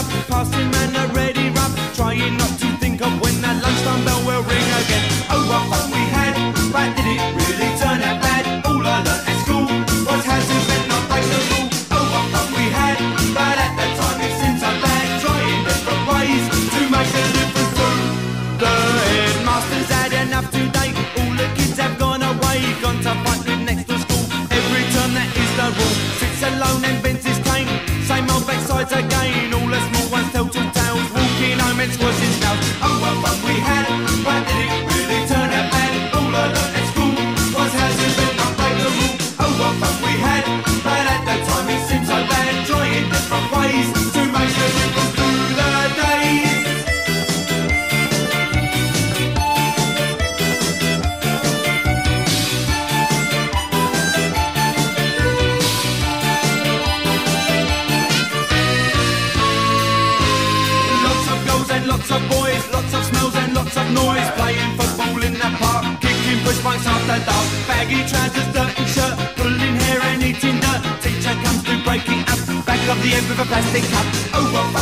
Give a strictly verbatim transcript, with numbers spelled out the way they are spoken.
up, passing round a ready rub, trying not to think of when that lunchtime bell will ring again. Oh, what fun we had, but did it really turn out bad? All I learnt at school was how to bend, not break the rule. Oh, what fun we had, but at that time it seemed so bad, trying different ways to make a difference too. The headmaster's had enough today, all the kids have gone away, gone to fight with next to school. Every term that is the rule, sits alone and bends his cane, same old backsides again, all the small ones tell two tales, walking home and squashing snails. Oh, what fun we had, but did it really turn out bad? All I learnt at school was how to bend, not break the rule. Oh, what fun we had, but at the time it seemed so bad, trying different ways to make a difference through the days. Lots of boys, lots of smells and lots of noise, playing football in the park, kicking push bikes after dark, baggy trousers, dirty shirt, pulling hair and eating dirt. Teacher comes to break it up, back of the end with a plastic cup. Oh, what fun